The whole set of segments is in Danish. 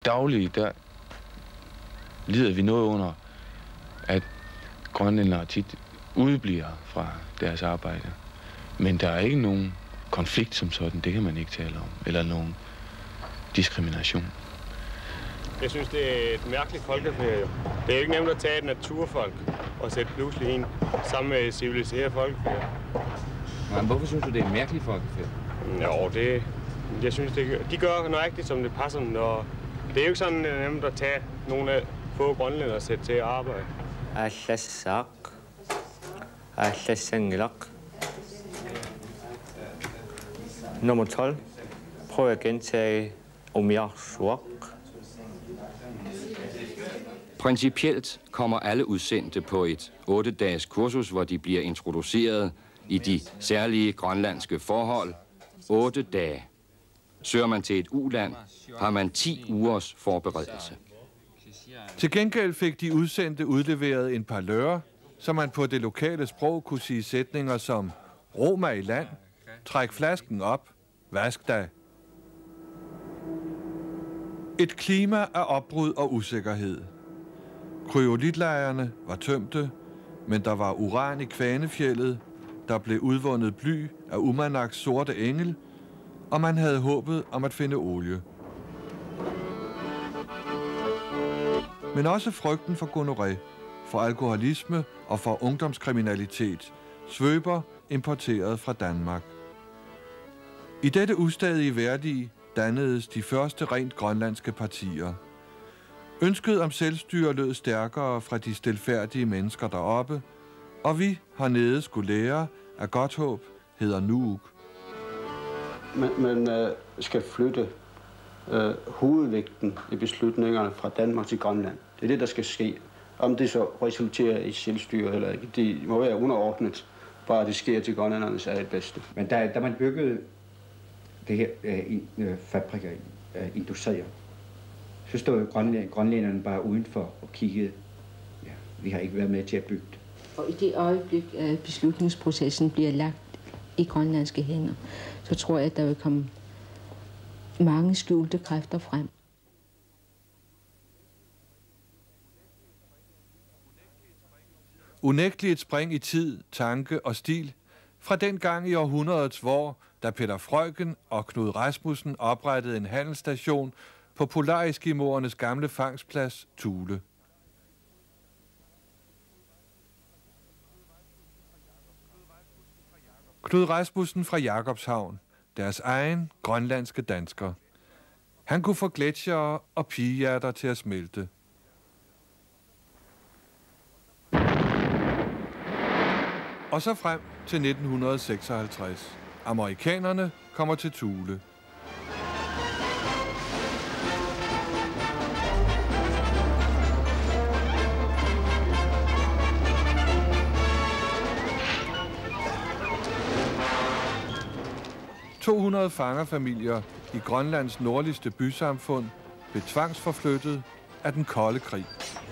Dagligt, der lider vi noget under, at grønlændere tit udebliver fra deres arbejde. Men der er ikke nogen konflikt som sådan, det kan man ikke tale om, eller nogen diskrimination. Jeg synes, det er et mærkeligt folkefærd. Det er ikke nemt at tage et naturfolk og sætte pludselig en sammen med et civiliseret folkefærd. Men hvorfor synes du, det er et mærkeligt folkefærd? Jo, jeg synes, de gør nøjagtigt, som det passer dem. Og det er jo ikke sådan nemt at tage nogle af få grønlændere og sætte til at arbejde. Nummer 12. Prøv at gentage Omiarsuak. Principielt kommer alle udsendte på et 8-dages kursus, hvor de bliver introduceret i de særlige grønlandske forhold. 8 dage. Søger man til et uland, har man 10 ugers forberedelse. Til gengæld fik de udsendte udleveret en par lører, så man på det lokale sprog kunne sige sætninger som ro mig i land, træk flasken op, vask dig. Et klima af opbrud og usikkerhed. Kryolitlejrene var tømte, men der var uran i Kvanefjeldet, der blev udvundet bly af Umanaks sorte engel, og man havde håbet om at finde olie. Men også frygten for gonorré, for alkoholisme og for ungdomskriminalitet, svøber importeret fra Danmark. I dette ustadige værdige dannedes de første rent grønlandske partier. Ønsket om selvstyre lød stærkere fra de stilfærdige mennesker deroppe, og vi hernede skulle lære, at Godthåb hedder Nuuk. Man skal flytte hovedvægten i beslutningerne fra Danmark til Grønland. Det er det, der skal ske. Om det så resulterer i selvstyre eller ikke, det må være underordnet. Bare det sker til grønlændernes eget bedste. Men da man byggede det her fabrikker, industrier, så stod grønlænderne bare udenfor og kiggede. Ja, vi har ikke været med til at bygge det. Og i det øjeblik, at beslutningsprocessen bliver lagt i grønlandske hænder, så tror jeg, at der vil komme mange skjulte kræfter frem. Unægteligt et spring i tid, tanke og stil fra den gang i århundredets vor, da Peter Freuchen og Knud Rasmussen oprettede en handelsstation på Polareskimoernes gamle fangstplads Thule. Knud Rasmussen fra Jakobshavn, deres egen grønlandske dansker. Han kunne få gletsjere og pigehjerter til at smelte. Og så frem til 1956. Amerikanerne kommer til Thule. ...200 fangerfamilier i Grønlands nordligste bysamfund blev tvangsforflyttet af den kolde krig.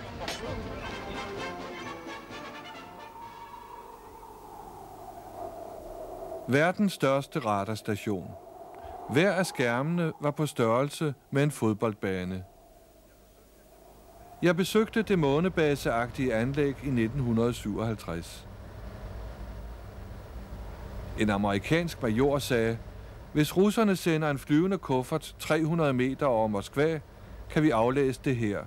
Verdens største radarstation. Hver af skærmene var på størrelse med en fodboldbane. Jeg besøgte det månebaseagtige anlæg i 1957. En amerikansk major sagde, hvis russerne sender en flyvende kuffert 300 meter over Moskva, kan vi aflæse det her.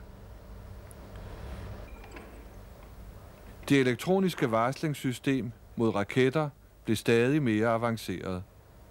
Det elektroniske varslingssystem mod raketter blev stadig mere avanceret.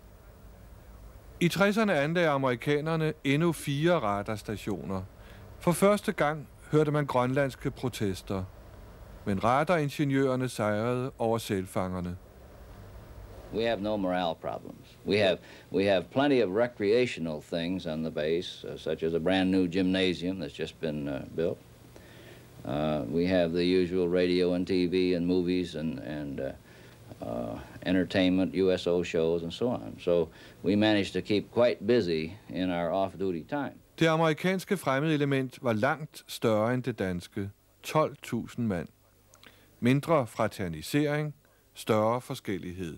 I 60'erne anlagde amerikanerne endnu 4 radarstationer. For første gang hørte man grønlandske protester. Men radaringeniørerne sejrede over sælfangerne. We have no morale problems. We have plenty of recreational things on the base, such as a brand new gymnasium that's just been built. We have the usual radio and TV and movies and entertainment, USO shows and so on. So we managed to keep quite busy in our off-duty time. Det amerikanske fremmedelement var langt større end det danske. 12.000 mand. Mindre fraternisering, større forskellighed.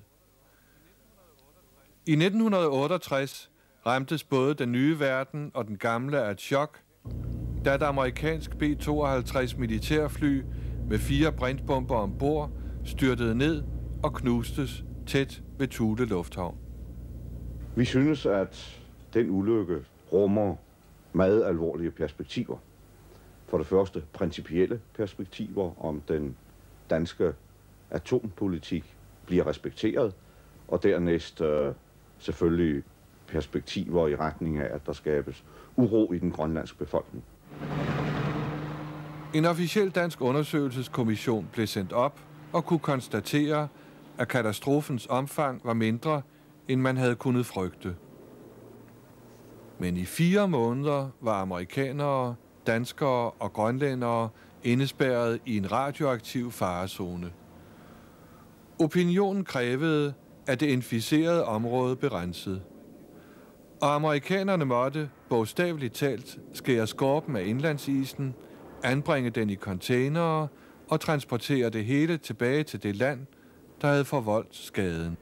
I 1968 ramtes både den nye verden og den gamle af et chok, da et amerikansk B-52 militærfly med 4 brintbomber ombord styrtede ned og knustes tæt ved Thule Lufthavn. Vi synes, at den ulykke rummer meget alvorlige perspektiver. For det første principielle perspektiver, om den danske atompolitik bliver respekteret, og dernæst selvfølgelig perspektiver i retning af, at der skabes uro i den grønlandske befolkning. En officiel dansk undersøgelseskommission blev sendt op og kunne konstatere, at katastrofens omfang var mindre, end man havde kunnet frygte. Men i 4 måneder var amerikanere, danskere og grønlændere indespærret i en radioaktiv farezone. Opinionen krævede, at det inficerede område blev renset. Og amerikanerne måtte, bogstaveligt talt, skære skorpen af indlandsisen, anbringe den i containere og transportere det hele tilbage til det land, der havde forvoldt skaden.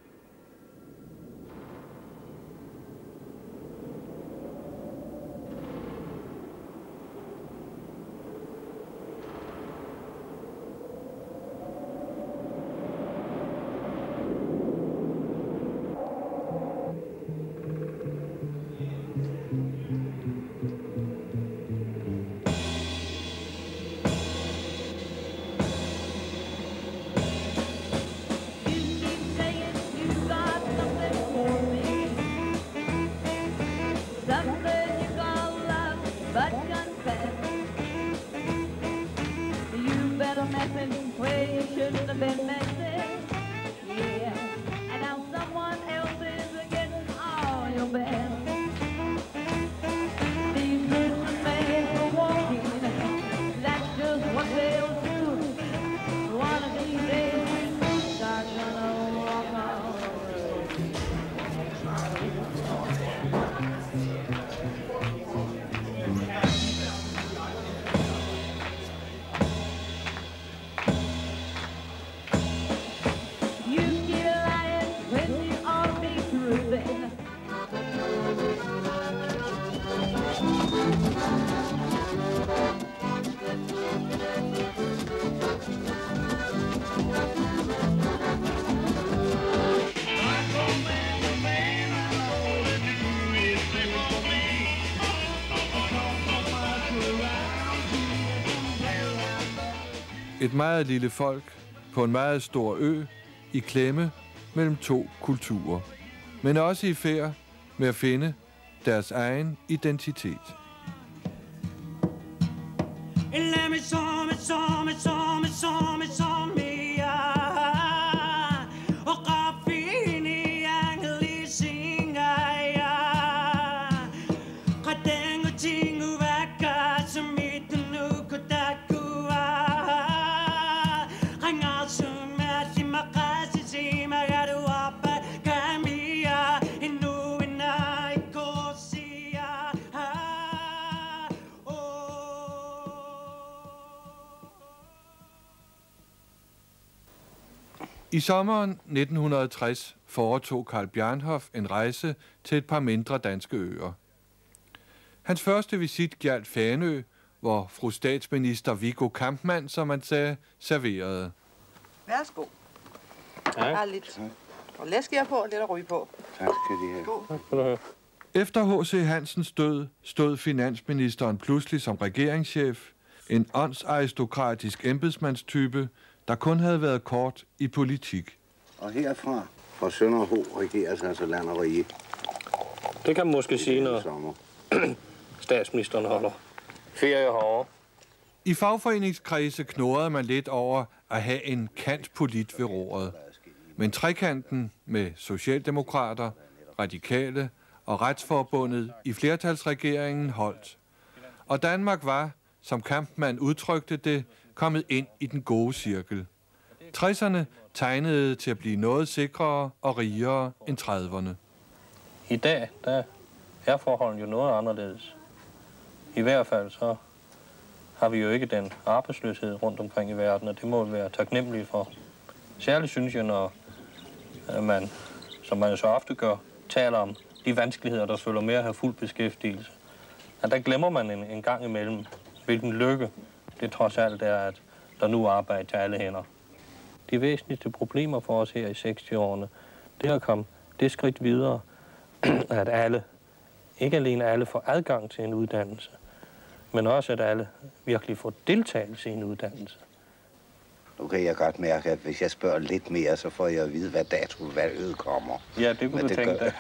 Et meget lille folk på en meget stor ø i klemme mellem 2 kulturer, men også i færd med at finde deres egen identitet. I sommeren 1960 foretog Carl Bjarnhof en rejse til et par mindre danske øer. Hans første visit gjaldt Fanø, hvor fru statsminister Viggo Kampmann, som man sagde, serverede. Værsgo. Der er lidt læskær på og lidt at ryge på. Tak skal de have. Efter H.C. Hansens død stod finansministeren pludselig som regeringschef, en åndsaristokratisk embedsmandstype, der kun havde været kort i politik. Og herfra, fra Sønderho, regeres altså land og rige. Det kan man måske sige, når statsministeren holder ferie herovre. I fagforeningskredse knurrede man lidt over at have en kantpolit ved roret. Men trekanten med socialdemokrater, radikale og retsforbundet i flertalsregeringen holdt. Og Danmark var, som Kampmann udtrykte det, kommet ind i den gode cirkel. 60'erne tegnede til at blive noget sikrere og rigere end 30'erne. I dag, der er forholdene jo noget anderledes. I hvert fald så har vi jo ikke den arbejdsløshed rundt omkring i verden, og det må vi være taknemmelige for. Særligt synes jeg, når man, som man så ofte gør, taler om de vanskeligheder, der følger med at have fuld beskæftigelse. At der glemmer man en gang imellem hvilken lykke det trods alt er, at der nu arbejder til alle hænder. De væsentligste problemer for os her i 60-årene, det er at komme det skridt videre, at alle, ikke alene alle får adgang til en uddannelse, men også at alle virkelig får deltagelse i en uddannelse. Nu kan jeg godt mærke, at hvis jeg spørger lidt mere, så får jeg at vide, hvad dato valget kommer. Ja, det kunne du tænke dig.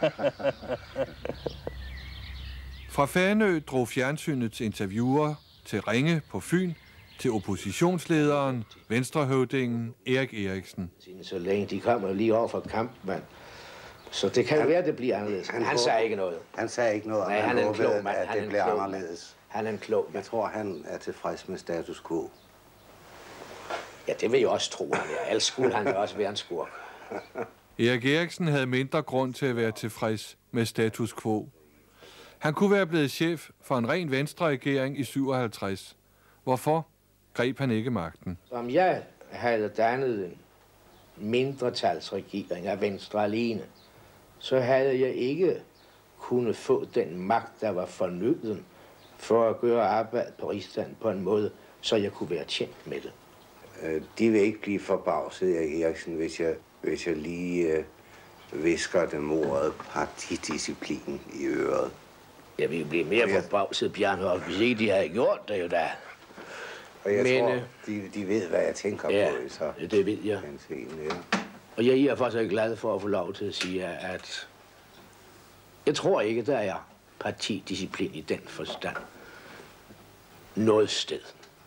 Fra Fanø drog fjernsynets interviewer til Ringe på Fyn, til oppositionslederen, venstrehøvdingen Erik Eriksen. Så længe de kommer lige over for kampmand. Så det kan være, det bliver anderledes. Han sagde ikke noget. Han sagde ikke noget, nej, han er en klog mand. At det bliver anderledes. Han er en klog mand. Jeg tror, han er tilfreds med status quo. Ja, det vil jeg også tro, han er. Ellers skulle han da også være en skurk. Erik Eriksen havde mindre grund til at være tilfreds med status quo. Han kunne være blevet chef for en ren venstre-regering i 57. Hvorfor greb han ikke magten? Om jeg havde dannet en mindretalsregering af Venstre alene, så havde jeg ikke kunnet få den magt, der var fornøden for at gøre arbejde på rigsdagen på en måde, så jeg kunne være tjent med det. De vil ikke blive forbavset, Erik Eriksen, hvis jeg lige visker dem ordet partidisciplin i øret. Jeg ville blive mere forbavset, Bjørnhoff, hvis ikke de havde gjort det jo da. Og jeg tror, de ved, hvad jeg tænker på. Så det ved jeg. Og jeg er faktisk glad for at få lov til at sige, at jeg tror ikke, der er partidisciplin i den forstand noget sted.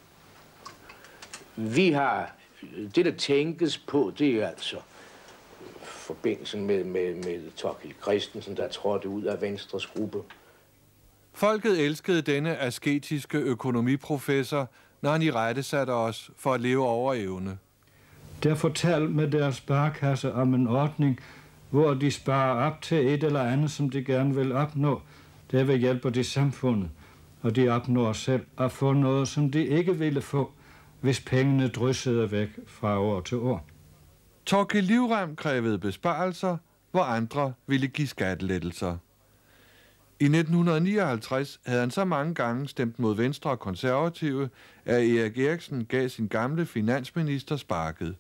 Vi har, det der tænkes på, det er altså forbindelsen med Thorkild Christensen, der trådte ud af Venstres gruppe. Folket elskede denne asketiske økonomiprofessor, når han irettesatte os for at leve over evne. Der fortalte med deres sparekasse om en ordning, hvor de sparer op til et eller andet, som de gerne vil opnå. Derved hjælper de samfundet, og de opnår selv at få noget, som de ikke ville få, hvis pengene dryssede væk fra år til år. Thorkild Livrem krævede besparelser, hvor andre ville give skattelettelser. I 1959 havde han så mange gange stemt mod Venstre og Konservative, at Erik Eriksen gav sin gamle finansminister sparket.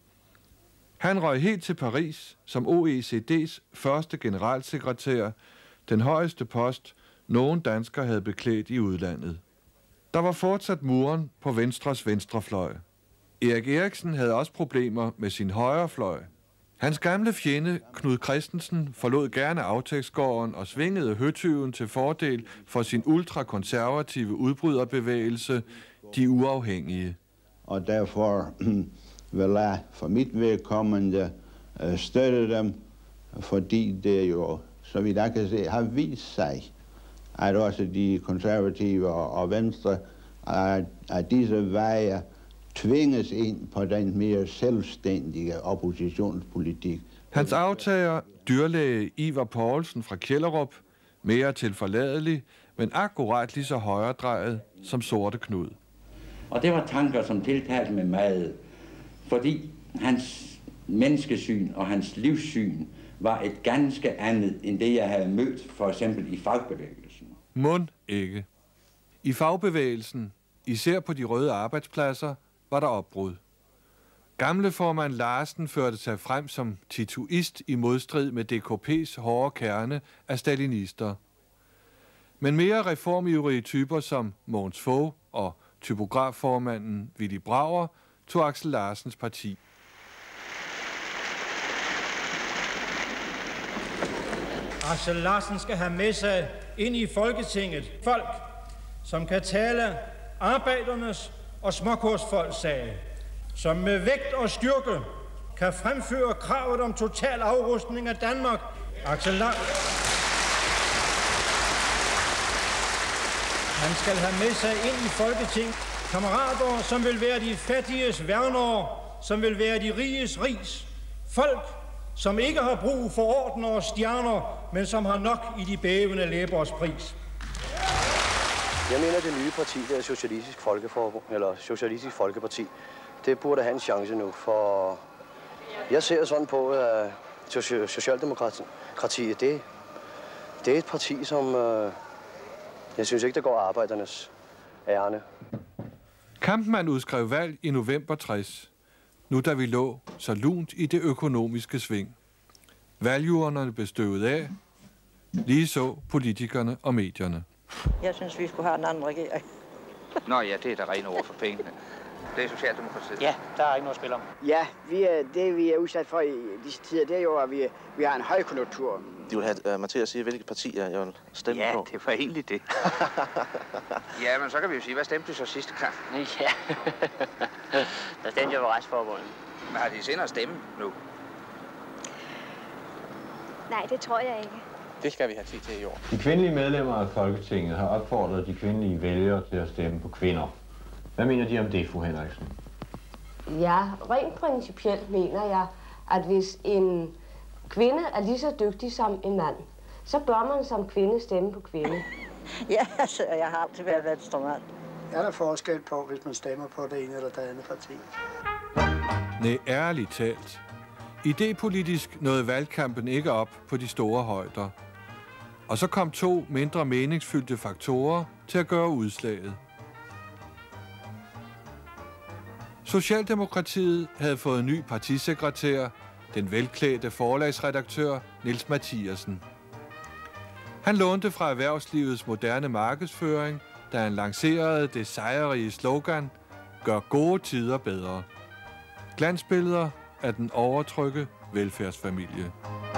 Han røg helt til Paris som OECD's første generalsekretær, den højeste post, nogen dansker havde beklædt i udlandet. Der var fortsat muren på Venstres venstrefløj. Erik Eriksen havde også problemer med sin højrefløj. Hans gamle fjende, Knud Christensen, forlod gerne aftægtsgården og svingede høtyven til fordel for sin ultrakonservative udbryderbevægelse, De Uafhængige. Og derfor vil jeg for mit vedkommende støtte dem, fordi det jo, så vidt jeg kan se, har vist sig, at også de konservative og venstre, at disse veje tvinges ind på den mere selvstændige oppositionspolitik. Hans aftager, dyrlæge Ivar Poulsen fra Kjellerup, mere tilforladelig, men akkurat lige så højredrejet som Sorte Knud. Og det var tanker, som tiltalte med meget, fordi hans menneskesyn og hans livssyn var et ganske andet, end det, jeg havde mødt for eksempel i fagbevægelsen. Mund ikke. I fagbevægelsen, især på de røde arbejdspladser, var der opbrud. Gamle formand Larsen førte sig frem som tituist i modstrid med DKP's hårde kerne af stalinister. Men mere reformivrige typer som Mogens Fogh og typografformanden Willy Brauer tog Aksel Larsens parti. Aksel Larsen skal have med sig ind i Folketinget folk, som kan tale arbejdernes og småkursfolks sag, som med vægt og styrke kan fremføre kravet om total afrustning af Danmark. Aksel Larsen. Han skal have med sig ind i Folketinget kammerater, som vil være de fattiges værnere, som vil være de riges ris. Folk, som ikke har brug for ordener og stjerner, men som har nok i de bævende læbers pris. Jeg mener, det nye parti, det er Socialistisk Folkeparti. Det burde have en chance nu, for jeg ser sådan på, at Socialdemokratiet, det er et parti, som jeg synes ikke, der går arbejdernes ærne. Kampmann udskrev valg i november 60, nu da vi lå så lunt i det økonomiske sving. Valgurnerne blev støvet af, lige så politikerne og medierne. Jeg synes, vi skulle have en anden regering. Nå ja, det er da rene ord for pengene. Det er Socialdemokratiet. Ja, der er ikke noget at spille om. Ja, det vi er udsat for i disse tider, det er jo, at vi har en højkonjunktur. De vil have mig til at sige, hvilke partier jeg vil stemme på. Ja, det var egentlig det. Ja, men så kan vi jo sige, hvad stemte du så sidste gang? Ja, der stemte jeg på Retsforbundet. Men har de senere stemme nu? Nej, det tror jeg ikke. Det skal vi have tid til i år. De kvindelige medlemmer af Folketinget har opfordret de kvindelige vælgere til at stemme på kvinder. Hvad mener de om det, fru Henriksen? Ja, rent principielt mener jeg, at hvis en kvinde er lige så dygtig som en mand, så bør man som kvinde stemme på kvinde. Ja, altså, jeg har altid været venstremand. Er der forskel på, hvis man stemmer på det ene eller det andet parti? Nej, ærligt talt. Idepolitisk nåede valgkampen ikke op på de store højder. Og så kom 2 mindre meningsfyldte faktorer til at gøre udslaget. Socialdemokratiet havde fået en ny partisekretær, den velklædte forlagsredaktør Niels Mathiasen. Han lånte fra erhvervslivets moderne markedsføring, da han lancerede det sejrige slogan, gør gode tider bedre. Glansbilleder af den overtrygge velfærdsfamilie.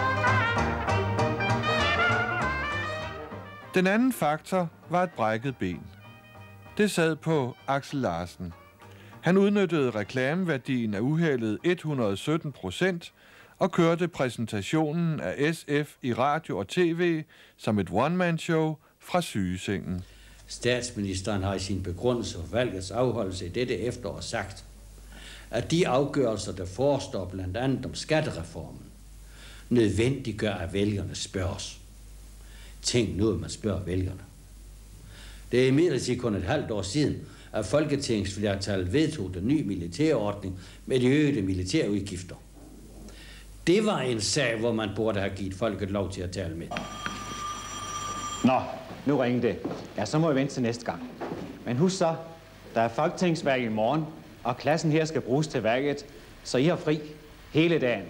Den anden faktor var et brækket ben. Det sad på Axel Larsen. Han udnyttede reklameværdien af uheldet 117% og kørte præsentationen af SF i radio og tv som et one-man-show fra sygesengen. Statsministeren har i sin begrundelse for valgets afholdelse i dette efterår sagt, at de afgørelser, der forestår blandt andet om skattereformen, nødvendiggør, at vælgerne spørges. Tænk nu, at man spørger vælgerne. Det er imidlertid kun et halvt år siden, at Folketingsflertallet vedtog den nye militærordning med de øgede militærudgifter. Det var en sag, hvor man burde have givet folket lov til at tale med. Nå, nu ringede det. Ja, så må jeg vente til næste gang. Men husk så, der er folketingsvalg i morgen, og klassen her skal bruges til valget, så I har fri hele dagen.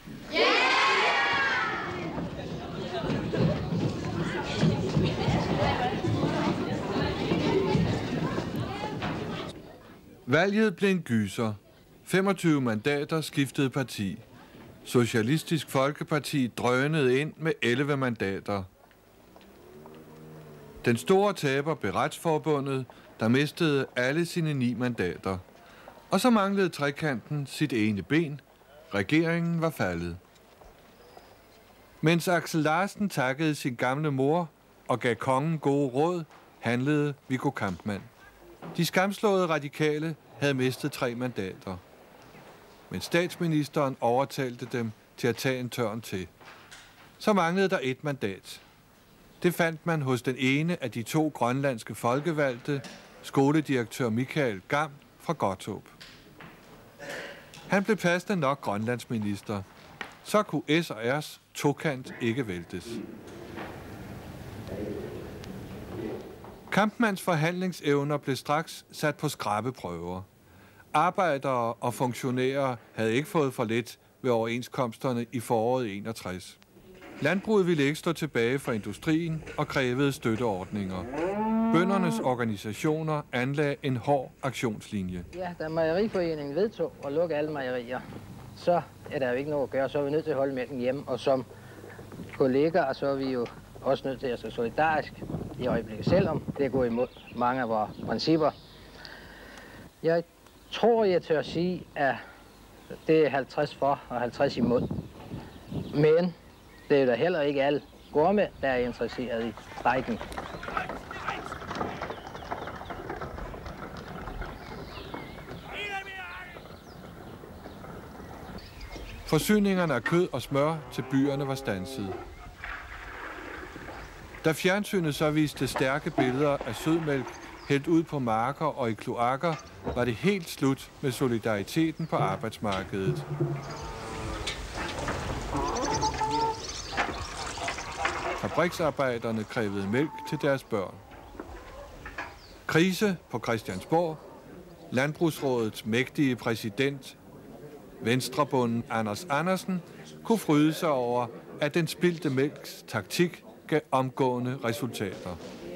Valget blev en gyser. 25 mandater skiftede parti. Socialistisk Folkeparti drønede ind med 11 mandater. Den store taber blev Retsforbundet, der mistede alle sine 9 mandater. Og så manglede trekanten sit ene ben. Regeringen var faldet. Mens Axel Larsen takkede sin gamle mor og gav kongen gode råd, handlede Viggo Kampmann. De skamslåede radikale havde mistet 3 mandater. Men statsministeren overtalte dem til at tage en tørn til. Så manglede der 1 mandat. Det fandt man hos den ene af de 2 grønlandske folkevalgte, skoledirektør Michael Gam fra Godthåb. Han blev passende nok grønlandsminister. Så kunne S og R's tokant ikke væltes. Kampmanns forhandlingsevner blev straks sat på skrabeprøver. Arbejdere og funktionærer havde ikke fået for lidt ved overenskomsterne i foråret 61. Landbruget ville ikke stå tilbage for industrien og krævede støtteordninger. Bøndernes organisationer anlagde en hård aktionslinje. Ja, da Mejeriforeningen vedtog at lukke alle mejerier, så er der jo ikke noget at gøre. Så er vi nødt til at holde mælken hjemme, og som kollegaer, så er vi jo også nødt til at stå solidarisk i øjeblikket, selvom det er gået imod mange af vores principper. Jeg tror, jeg tør sige, at det er 50 for og 50 imod. Men det er da heller ikke alle gårdmænd, der er interesseret i strejken. Forsyningerne af kød og smør til byerne var standset. Da fjernsynet så viste stærke billeder af sødmælk hældt ud på marker og i kloakker, var det helt slut med solidariteten på arbejdsmarkedet. Fabriksarbejderne krævede mælk til deres børn. Krise på Christiansborg. Landbrugsrådets mægtige præsident, venstrebunden Anders Andersen, kunne fryde sig over, at den spildte mælks taktik gav omgående resultater.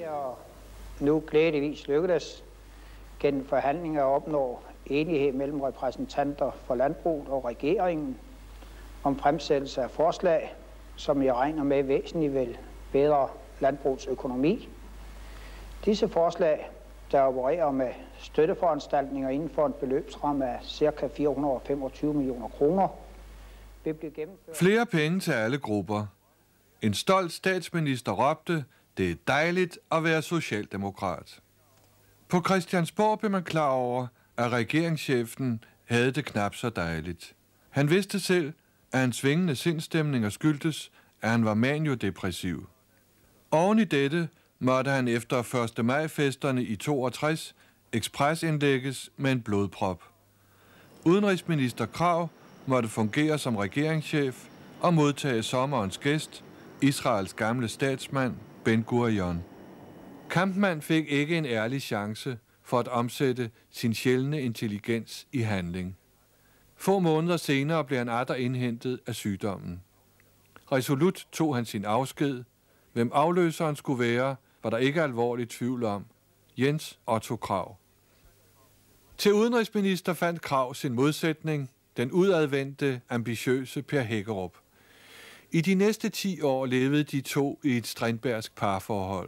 Nu glædeligvis lykkedes gennem forhandlinger at opnå enighed mellem repræsentanter for landbruget og regeringen om fremsættelse af forslag, som jeg regner med væsentligt vil bedre landbrugets økonomi. Disse forslag, der opererer med støtteforanstaltninger inden for en beløbsramme af ca. 425 millioner kroner, vil blive gennemført. Flere penge til alle grupper. En stolt statsminister råbte, det er dejligt at være socialdemokrat. På Christiansborg blev man klar over, at regeringschefen havde det knap så dejligt. Han vidste selv, at hans svingende sindstemninger skyldtes, at han var maniodepressiv. Oven i dette måtte han efter 1. maj-festerne i 62 ekspresindlægges med en blodprop. Udenrigsminister Krag måtte fungere som regeringschef og modtage sommerens gæst, Israels gamle statsmand Ben Gurion. Kampmann fik ikke en ærlig chance for at omsætte sin sjældne intelligens i handling. Få måneder senere blev han atter indhentet af sygdommen. Resolut tog han sin afsked. Hvem afløseren skulle være, var der ikke alvorligt tvivl om. Jens Otto Krag. Til udenrigsminister fandt Krag sin modsætning, den udadvendte, ambitiøse Per Hækkerup. I de næste 10 år levede de to i et strindbergsk parforhold.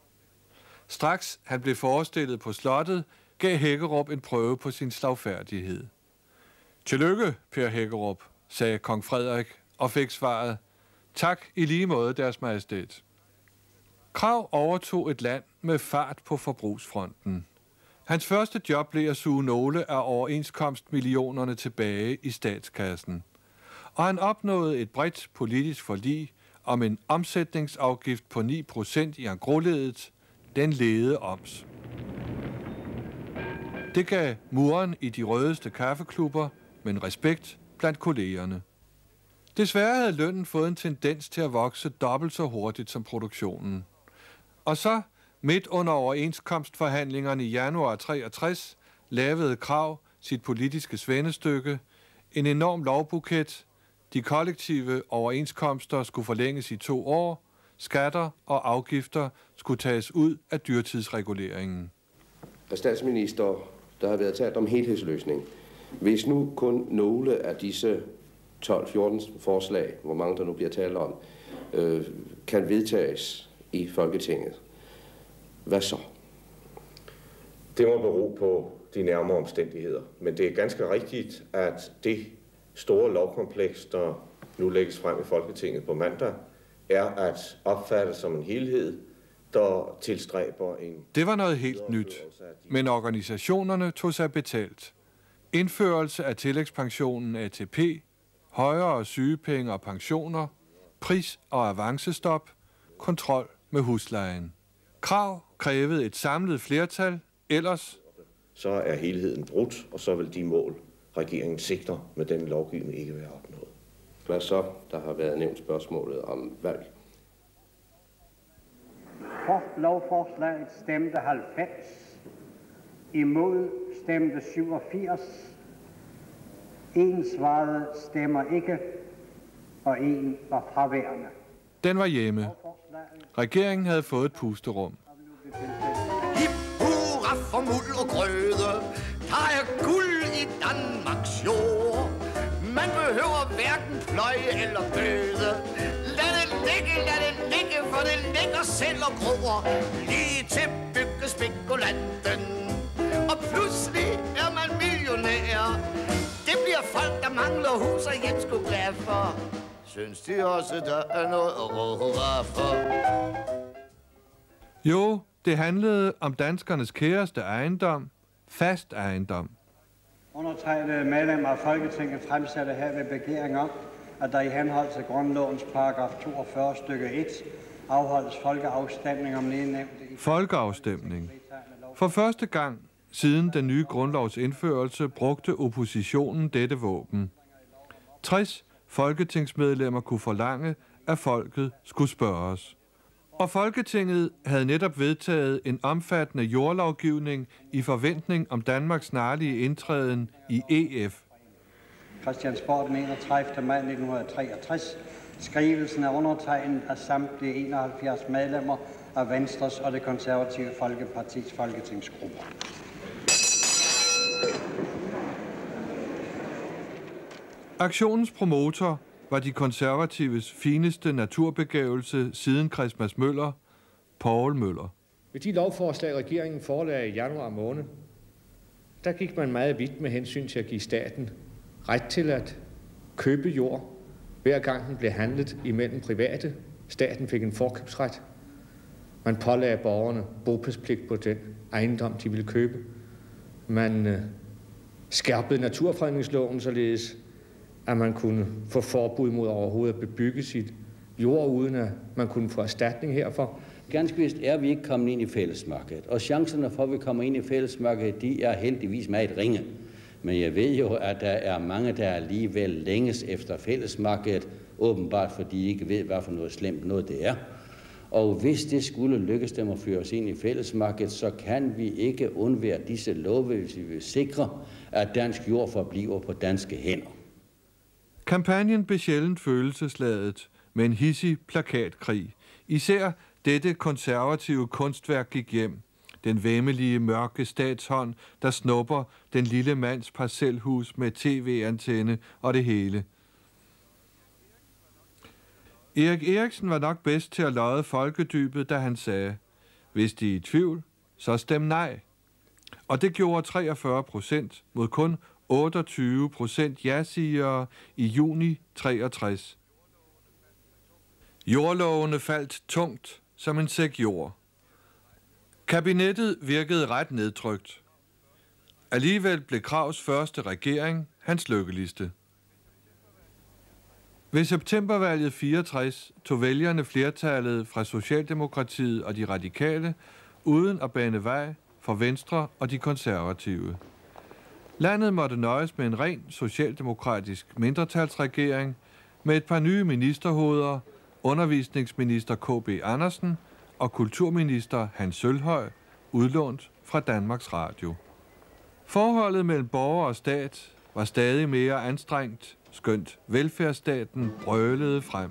Straks han blev forestillet på slottet, gav Hækkerup en prøve på sin slagfærdighed. Tillykke, Per Hækkerup, sagde kong Frederik, og fik svaret, tak i lige måde, deres majestæt. Krag overtog et land med fart på forbrugsfronten. Hans første job blev at suge nogle af overenskomstmillionerne tilbage i statskassen. Og han opnåede et bredt politisk forlig om en omsætningsafgift på 9% i engrosledet, den lede oms. Det gav muren i de rødeste kaffeklubber, men respekt blandt kollegerne. Desværre havde lønnen fået en tendens til at vokse dobbelt så hurtigt som produktionen. Og så, midt under overenskomstforhandlingerne i januar 63, lavede Krag sit politiske svendestykke, en enorm lovbuket, de kollektive overenskomster skulle forlænges i 2 år, skatter og afgifter skulle tages ud af dyrtidsreguleringen. Statsminister, der har været talt om helhedsløsning. Hvis nu kun nogle af disse 12-14 forslag, hvor mange der nu bliver talt om, kan vedtages i Folketinget, hvad så? Det må bero på de nærmere omstændigheder. Men det er ganske rigtigt, at det store lovkompleks, der nu lægges frem i Folketinget på mandag, er at opfatte som en helhed, der tilstræber en... Det var noget helt nyt, men organisationerne tog sig betalt. Indførelse af tillægspensionen ATP, højere sygepenge og pensioner, pris- og avancestop, kontrol med huslejen. Krag krævede et samlet flertal, ellers... Så er helheden brudt, og så vil de mål, regeringen sigter med den lovgivning, ikke være opnået. Hvad så? Der har været nævnt spørgsmålet om valg. For lovforslaget stemte 90, imod stemte 87, en svarede stemmer ikke, og en var fraværende. Den var hjemme. Regeringen havde fået et pusterum. Hip hurra for muld og grøde, der er guld i Danmarks jord. Man behøver hverken pløje eller bøde. Lad det ligge, for det ligger selv og gror. Lige til byggespekulanten. Og pludselig er man millionær. Det bliver folk, der mangler hus og hjem skulle glade for. Synes de også, der er noget at råbe for? Jo, det handlede om danskernes kæreste ejendom, fast ejendom. Undertegnede medlem af Folketinget fremsatte her ved begæring om, at der i henhold til grundlovens paragraf 42 stykke 1 afholdes folkeafstemning om nednævnte... Folkeafstemning. For første gang siden den nye grundlovs indførelse brugte oppositionen dette våben. 60 folketingsmedlemmer kunne forlange, at folket skulle spørges. Og Folketinget havde netop vedtaget en omfattende jordlovgivning i forventning om Danmarks snarlige indtræden i EF. Christiansborg den 31. maj 1963. Skrivelsen er undertegnet af samtlige 71 medlemmer af Venstres og det konservative Folkepartis folketingsgrupper. Aktionens promotor var de konservatives fineste naturbegævelse siden Christmas Møller, Poul Møller. Ved de lovforslag, regeringen forelagde i januar måned, der gik man meget vidt med hensyn til at give staten ret til at købe jord, hver gang den blev handlet imellem private. Staten fik en forkøbsret. Man pålagde borgerne bopælspligt på den ejendom, de ville købe. Man skærpede naturfredningsloven således, at man kunne få forbud mod overhovedet at bebygge sit jord, uden at man kunne få erstatning herfor. Ganske vist er vi ikke kommet ind i fællesmarkedet, og chancerne for, at vi kommer ind i fællesmarkedet, de er heldigvis meget ringe. Men jeg ved jo, at der er mange, der alligevel længes efter fællesmarkedet, åbenbart fordi de ikke ved, hvad for noget slemt noget det er. Og hvis det skulle lykkes dem at føre os ind i fællesmarkedet, så kan vi ikke undvære disse love, hvis vi vil sikre, at dansk jord forbliver på danske hænder. Kampagnen blev sjældent følelsesladet med en hidsig plakatkrig. Især dette konservative kunstværk gik hjem. Den væmmelige mørke statshånd, der snupper den lille mands parcelhus med tv-antenne og det hele. Erik Eriksen var nok bedst til at lodde folkedybet, da han sagde, hvis de er i tvivl, så stem nej. Og det gjorde 43% mod kun 28% ja-sigere i juni 63. Jordlovene faldt tungt som en sæk jord. Kabinettet virkede ret nedtrykt. Alligevel blev Krags første regering hans lykkeliste. Ved septembervalget 64 tog vælgerne flertallet fra Socialdemokratiet og de radikale, uden at bane vej for Venstre og de konservative. Landet måtte nøjes med en ren socialdemokratisk mindretalsregering med et par nye ministerhoveder, undervisningsminister K.B. Andersen og kulturminister Hans Sølhøj, udlånt fra Danmarks Radio. Forholdet mellem borger og stat var stadig mere anstrengt, skønt velfærdsstaten brølede frem.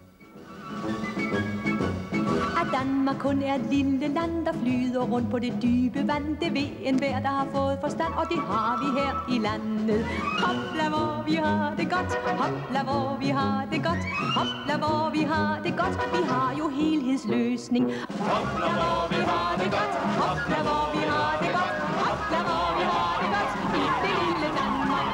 At Danmark kun er et lille land, der flyder rundt på det dybe vand, det ved enhver, der har fået forstand, og det har vi her i landet. Hopla, hvor vi har det godt, hopla, hvor vi har det godt, hopla, hvor vi har det godt, vi har jo helhedsløsning. Hopla, hvor vi har det godt, hopla, hvor vi har det godt, hopla, hvor vi har det godt, i det lille Danmark.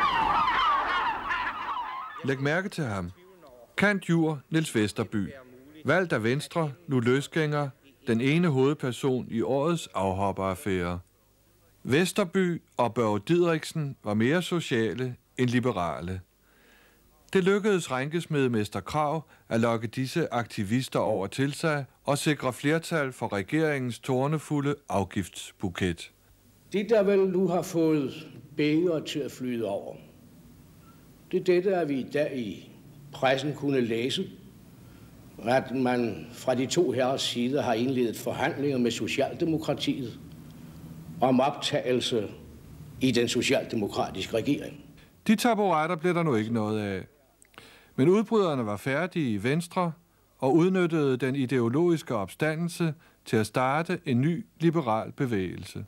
Læg mærke til ham. Cand.jur. Niels Vesterby. Valgt af Venstre, nu løsgænger, den ene hovedperson i årets afhopperaffære. Vesterby og Børge Didriksen var mere sociale end liberale. Det lykkedes rænkesmedmester Krag at lokke disse aktivister over til sig og sikre flertal for regeringens tårnefulde afgiftsbuket. Det, der vel nu har fået bægeret til at flyde over, det er det, der vi i dag i pressen kunne læse, at man fra de to herres side har indledet forhandlinger med Socialdemokratiet om optagelse i den socialdemokratiske regering. De taburetter blev der nu ikke noget af. Men udbryderne var færdige i Venstre og udnyttede den ideologiske opstandelse til at starte en ny liberal bevægelse.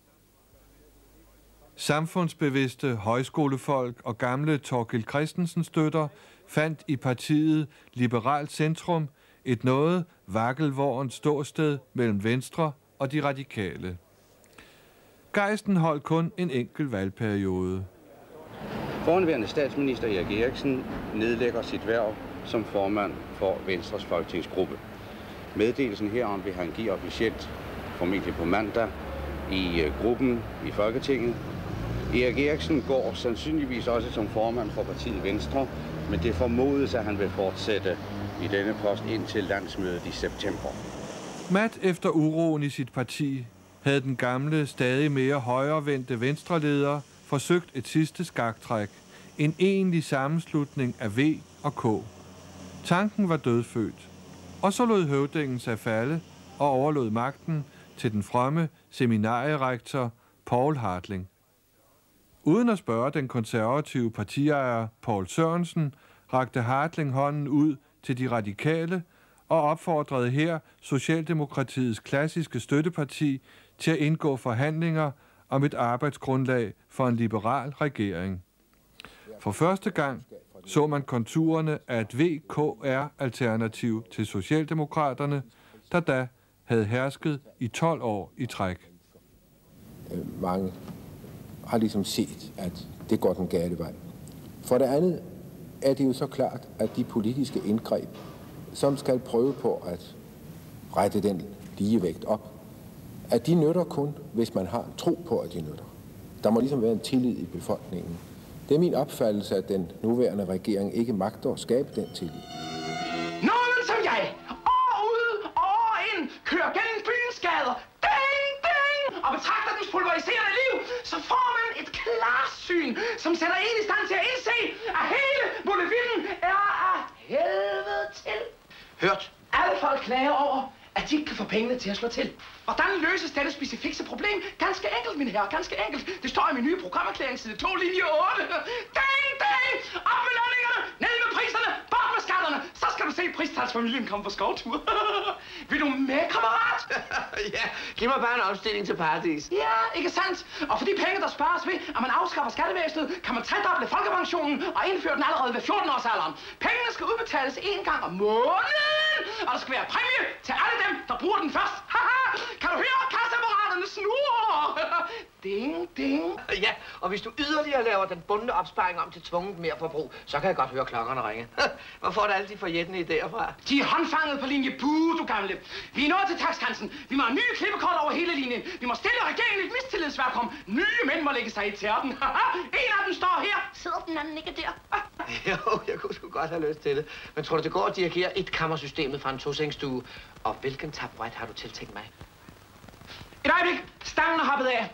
Samfundsbevidste højskolefolk og gamle Thorkild Christensen-støtter fandt i partiet Liberalt Centrum et noget vakkelvorent ståsted mellem Venstre og de radikale. Gejsten holdt kun en enkelt valgperiode. Forhenværende statsminister Erik Eriksen nedlægger sit hverv som formand for Venstres folketingsgruppe. Meddelelsen herom vil han give officielt, formentlig på mandag, i gruppen i Folketinget. Erik Eriksen går sandsynligvis også som formand for partiet Venstre, men det formodes, at han vil fortsætte i denne post indtil landsmødet i september. Mat efter uroen i sit parti havde den gamle, stadig mere højrevendte venstreleder forsøgt et sidste skaktræk. En egentlig sammenslutning af V og K. Tanken var dødfødt. Og så lod høvdingen sig falde og overlod magten til den fromme seminarierektor Poul Hartling. Uden at spørge den konservative partiejer Poul Sørensen, rakte Hartling hånden ud til de radikale og opfordrede her Socialdemokratiets klassiske støtteparti til at indgå forhandlinger om et arbejdsgrundlag for en liberal regering. For første gang så man konturerne af et VKR-alternativ til Socialdemokraterne, der da havde hersket i 12 år i træk. Mange har ligesom set, at det går den gale vej. For det andet er det jo så klart, at de politiske indgreb, som skal prøve på at rette den ligevægt op, at de nytter kun, hvis man har tro på, at de nytter. Der må ligesom være en tillid i befolkningen. Det er min opfattelse, at den nuværende regering ikke magter at skabe den tillid. Nogen som jeg, år ud og år ind, kører gennem byens gader, ding, ding, og betragter dens pulveriserende liv, så får man et klarsyn, som sætter en i stand til at indse, at hele Molevitten er af helvede til. Hørt? Alle folk klager over, at de ikke kan få pengene til at slå til. Hvordan løses dette specifikke problem? Ganske enkelt, mine herrer, ganske enkelt. Det står i min nye programerklæring, side 2, linje 8. Ding, ding! Op med lønningerne! Ned med priserne! Bort med skatterne! Så skal du se pristalsfamilien komme på skovtur. Vil du med, kammerat? Ja, giv mig bare en opstilling til paradis. Ja, ikke sandt? Og for de penge, der spares ved, at man afskaffer skattevæsenet, kan man tredoble folkepensionen og indføre den allerede ved 14-årsalderen. Pengene skal udbetales en gang om måneden, og der skal være præmie til alle dem, der bruger den først. Kan du høre kasseapparaterne snurre? Ding, ding. Ja, og hvis du yderligere laver den bundne opsparing om til tvunget merforbrug, så kan jeg godt høre klokkerne ringe. Hvor får du alle de forjættende idéer fra? De er håndfanget på linje Buh, du gamle. Vi er nået til taksgrænsen. Vi må have nye klippekort over hele linjen. Vi må stille regeringen et mistillidsværkom. Nye mænd må lægge sig i tærten. En af dem står her. Sidder den anden ikke der? Jo, jeg kunne sgu godt have lyst til det. Men tror du, det går at dirigere et kammersystemet fra en tosengsstue? Og hvilken taburet har du tiltænkt mig? Et øjeblik. Stangen er hoppet af.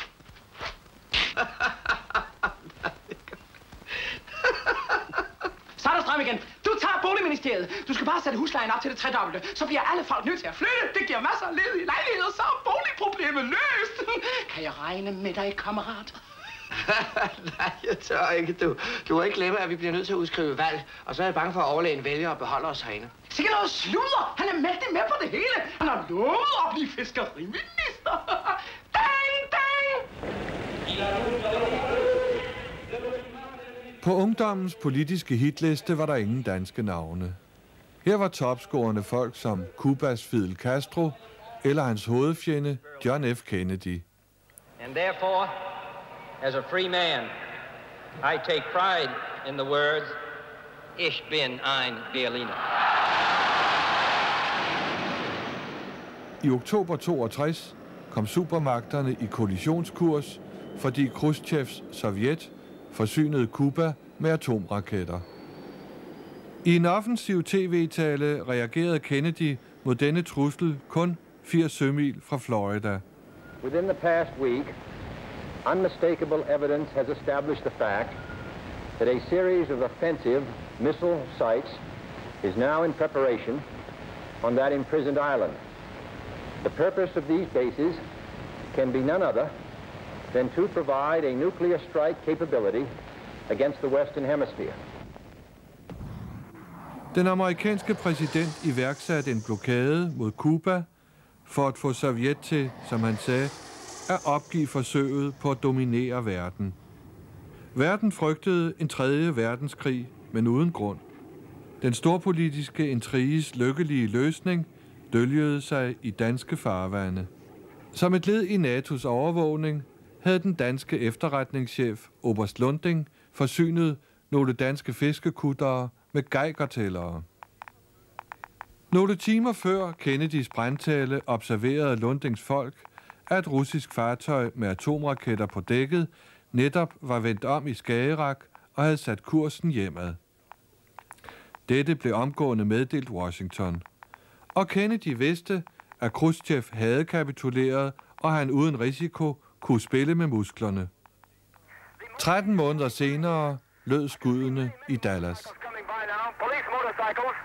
Så er der strøm igen. Du tager boligministeriet. Du skal bare sætte huslejen op til det tredobbelte. Så bliver alle folk nødt til at flytte. Det giver masser af ledige lejligheder, så er boligproblemet løst. Kan jeg regne med dig, kammerat? Nej, jeg tør ikke. Du må ikke glemme, at vi bliver nødt til at udskrive valg. Og så er jeg bange for, at overlægen vælger at beholde os herinde. Sikke noget sludder! Han er mægtig med på det hele. Han har lovet at blive fiskeriminister. Dang, dang! På ungdommens politiske hitliste var der ingen danske navne. Her var topscorerne folk som Cubas Fidel Castro eller hans hovedfjende John F. Kennedy. And therefore, as a free man, I take pride in the words, Ich bin ein Berliner. I oktober 62 kom supermagterne i kollisionskurs, fordi Khrushchevs Sovjet forsynede Cuba med atomraketter. I en offensiv tv-tale reagerede Kennedy mod denne trussel kun 80 sømil fra Florida. Within the past week, unmistakable evidence has established the fact that a series of offensive missile sites is now in preparation on that imprisoned island. The purpose of these bases can be none other than to provide a nuclear strike capability against the Western Hemisphere. Den amerikanske præsident iværksatte en blokade mod Cuba for at få Sovjet til, som han sagde, at opgive forsøget på at dominere verden. Verden frygtede en 3. verdenskrig, men uden grund. Den storpolitiske intriges lykkelige løsning dølgede sig i danske farvande. Som et led i NATO's overvågning havde den danske efterretningschef Oberst Lunding forsynet nogle danske fiskekuttere med geigertællere. Nogle timer før Kennedys brandtale observerede Lundings folk, at et russisk fartøj med atomraketter på dækket netop var vendt om i Skagerrak og havde sat kursen hjemad. Dette blev omgående meddelt Washington. Og Kennedy vidste, at Khrushchev havde kapituleret, og han uden risiko kunne spille med musklerne. 13 måneder senere lød skuddene i Dallas.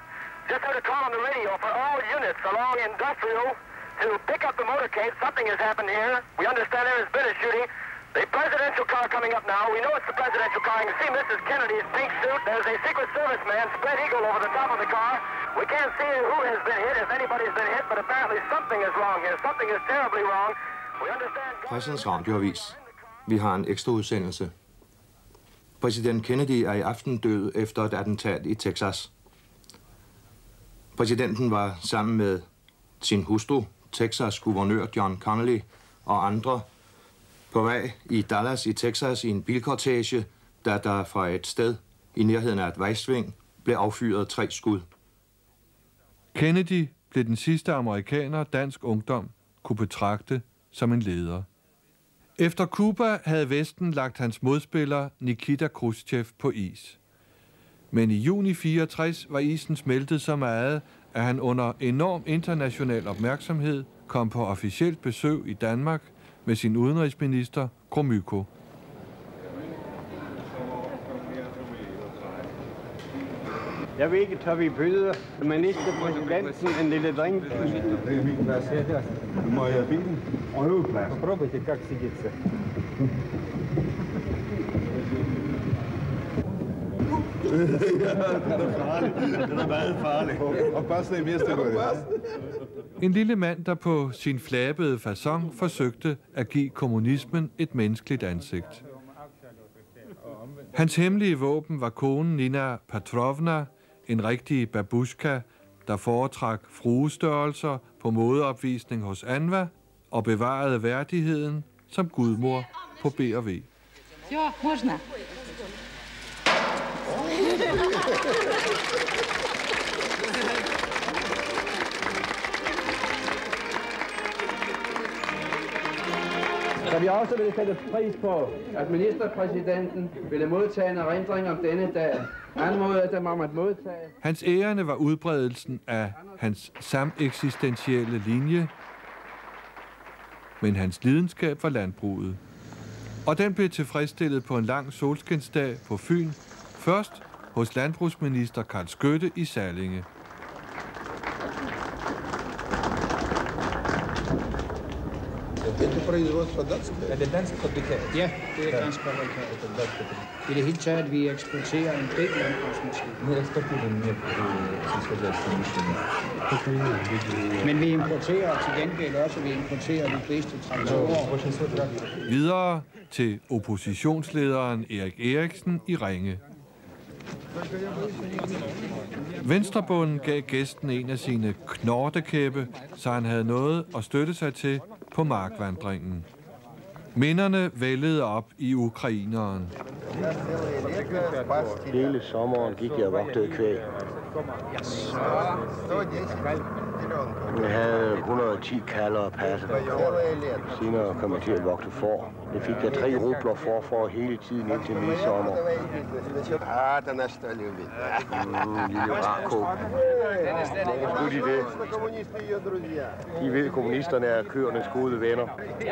Just heard a call on the radio for all units along Industrial to pick up the motorcade. Something has happened here. We understand there has been a shooting. The presidential car coming up now. We know it's the presidential car. You can see Mrs. Kennedy's pink suit. There's a Secret Service man, spread eagle, over the top of the car. We can't see who has been hit, if anybody's been hit, but apparently something is wrong here. Something is terribly wrong. We understand... Pressens radioavis. Vi har en ekstra udsendelse. Præsident Kennedy er i aften død efter et attentat i Texas. Præsidenten var sammen med sin hustru, Texas guvernør John Connally og andre på vej i Dallas i Texas i en bilkortege, da der fra et sted i nærheden af et vejsving blev affyret 3 skud. Kennedy blev den sidste amerikaner, dansk ungdom kunne betragte som en leder. Efter Cuba havde Vesten lagt hans modspiller Nikita Khrushchev på is. Men i juni 64 var isen smeltet så meget, at han under enorm international opmærksomhed kom på officielt besøg i Danmark med sin udenrigsminister Gromyko. Jeg ved ikke, tør vi byde ministerpræsidenten en lille drink? Det er min plads her. Du må have bilen. Prøveplads. Попробуйте, как сидится. Den er meget farlig. En lille mand, der på sin flabede facon forsøgte at give kommunismen et menneskeligt ansigt. Hans hemmelige våben var konen Nina Petrovna, en rigtig babushka, der foretrak fruestørrelser på modeopvisning hos Anva og bevarede værdigheden som gudmor på B&V. Ja, можно. Så vi også vil sætte pris på, at ministerpræsidenten ville modtage en erindring om denne dag. Anmodede dem om at modtage. Hans ærende var udbredelsen af hans sameksistentielle linje, men hans lidenskab var landbruget. Og den blev tilfredsstillet på en lang solskinsdag på Fyn, først hos landbrugsminister Karl Skytte i Sallinge. Это производство датское? Er det dansk fabrikat? Ja, det er dansk fabrikat. I det hele taget, vi eksporterer en del landbrugsmaskiner. Мы экспортируем нет сельскохозяйственной машины. Men vi importerer til gengæld også, vi importerer de fleste traktorer. Videre til oppositionslederen Erik Eriksen i Ringe. Venstrebunden gav gæsten en af sine knortekæppe, så han havde noget at støtte sig til på markvandringen. Minderne vældede op i ukraineren. Hele sommeren gik jeg og vogtede kvæg. Jeg havde 110 kalder og passe. Senere kom jeg til at vogte får. Det fik jeg 3 rubler for hele tiden indtil midsommer. Lille rarko. Skulle de det? De ved, kommunisterne er køernes gode venner.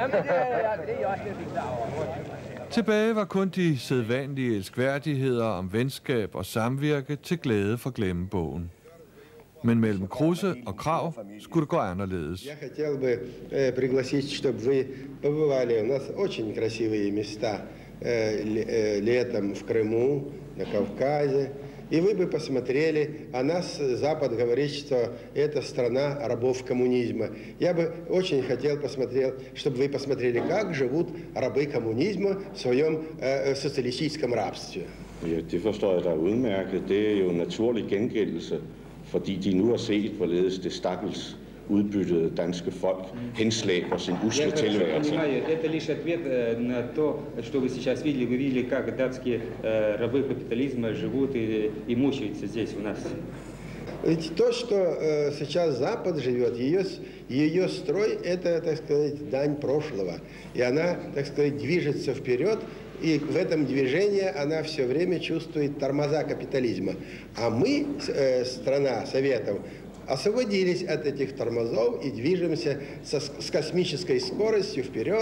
Tilbage var kun de sædvanlige elskværdigheder om venskab og samvirke til glæde for glemmebogen. Men mellem Kruse og Krag skulle det gå anderledes. Jeg хотел бы пригласить, чтобы вы побывали. У нас очень красивые места летом в Крыму, на Кавказе. И вы бы посмотрели, а нас Запад говорит, что это страна рабов коммунизма. Я бы очень хотел посмотреть, чтобы вы посмотрели, как живут рабы коммунизма в своем социалистическом рабстве. Ja, det forstår jeg da udmærket. Det er jo en naturlig gengældelse, fordi de nu har set, hvorledes det stakkels udbyttede danske folk henslæber sin usle tilværelse. Это лишь ответ на то, что вы сейчас видели. Вы видели, как датские рабы капитализма живут и мучаются здесь у нас. Ведь то, что сейчас Запад живет, ее строй, это, так сказать, дань прошлого. И она, так сказать, движется вперед, и в этом движении она все время чувствует тормоза капитализма. А мы, страна Советов, освободились от этих тормозов и движемся с космической скоростью вперед к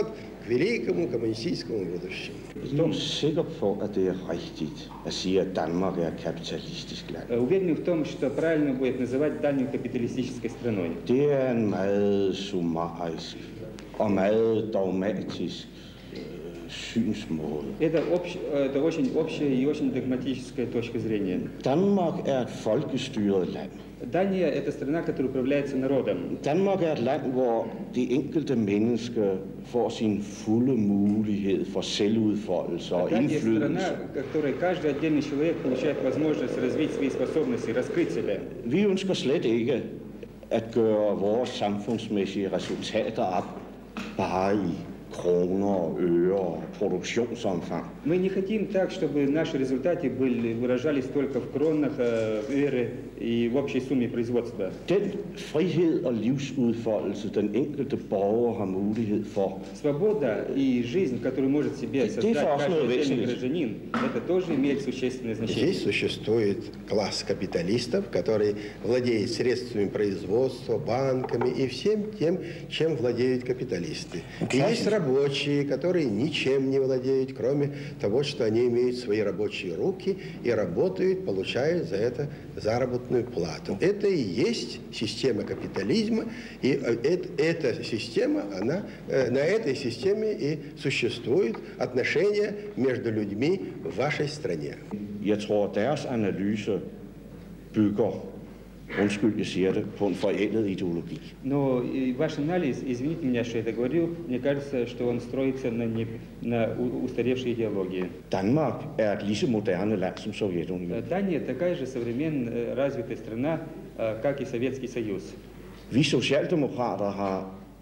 к великому коммунистическому будущему. Er du sikker på, at det er rigtigt at sige, at Danmark er et kapitalistisk land? Уверены в том, что правильно будет называть Данию капиталистической страной? Det er en meget summarisk og meget dogmatisk synsmåde. Это очень общая и очень догматическая точка зрения. Danmark er et folkestyret land. Дания – это страна, которая управляется народом. Danmark er et land, hvor det enkelte menneske får sin fulde mulighed for selvudfoldelse og indflydelse. Дания – страна, в которой каждый отдельный человек получает возможность развить свои способности, раскрыть себя. Vi ønsker slet ikke at gøre vores samfundsmæssige resultater op bare i kroner og øre og produktionsomfang. Мы не хотим так, чтобы наши результаты выражались только в кронах, эре и в общей сумме производства. Den frihed og livsudfoldelse, den enkelte borger har mulighed for. Свобода и жизнь, которую может себе создать каждый отдельный гражданин, это тоже имеет существенное значение. Здесь существует класс капиталистов, который владеет средствами производства, банками и всем тем, чем владеют капиталисты. И есть рабочие, которые ничем не владеют, кроме того, что они имеют свои рабочие руки и работают, получают за это заработную плату. Это и есть система капитализма, и эта система, она, на этой системе и существуют отношения между людьми в вашей стране. Jeg tror, deres analyse bygger, undskyld, jeg siger det, på en forældet ideologi. Но ваш анализ, извините меня, что я это говорю, мне кажется, что он строится на устаревшей идеологии. Danmark er et lige så moderne land som Sovjetunionen. Дания такая же современная развитая страна, как и Советский Союз. Vi socialdemokrater har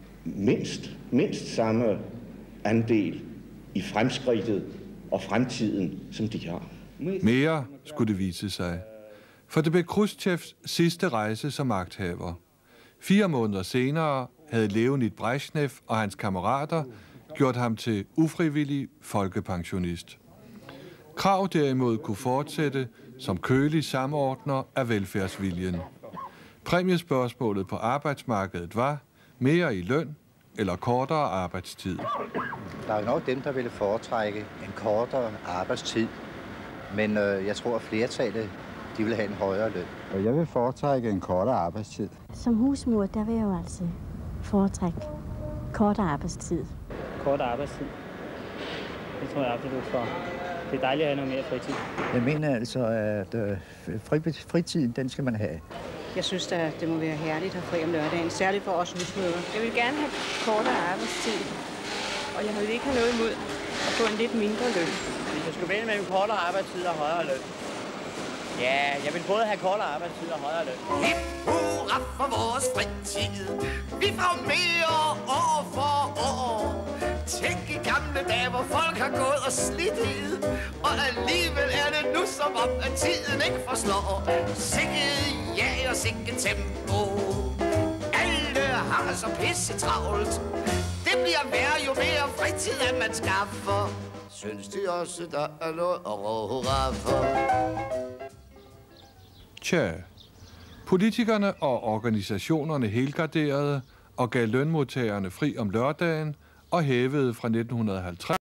mindst samme andel i fremskridtet og fremtiden, som de har. Mere skulle det vise sig. For det blev Khrushchevs sidste rejse som magthaver. 4 måneder senere havde Leonid Brezhnev og hans kammerater gjort ham til ufrivillig folkepensionist. Krag derimod kunne fortsætte som kølig samordner af velfærdsviljen. Præmiespørgsmålet på arbejdsmarkedet var mere i løn eller kortere arbejdstid. Der er jo nok dem, der ville foretrække en kortere arbejdstid, men jeg tror, at flertallet de vil have en højere løn. Og jeg vil foretrække en kortere arbejdstid. Som husmor, der vil jeg jo altså foretrække kortere arbejdstid. Kortere arbejdstid. Det tror jeg absolut for. Det er dejligt at have noget mere fritid. Jeg mener altså, at fritiden, den skal man have. Jeg synes, at det må være herligt at have fri om lørdagen, særligt for os husmødre. Jeg vil gerne have kortere arbejdstid, og jeg vil ikke have noget imod at få en lidt mindre løn. Hvis jeg skulle vælge mellem kortere arbejdstid og højere løn. Ja, jeg vil både have kortere arbejdstid og højere løn. Hip hurra for vores fritid. Vi får mere år for år. Tænk i gamle dage, hvor folk har gået og slidt i. Og alligevel er det nu som om, at tiden ikke forslår. Sikke ja og sikke tempo. Alle har så pisse travlt. Det bliver værre, jo mere fritid, at man skaffer. Synes de også, der er noget at råbe for? Tja, politikerne og organisationerne helgarderede og gav lønmodtagerne fri om lørdagen og hævede fra 1950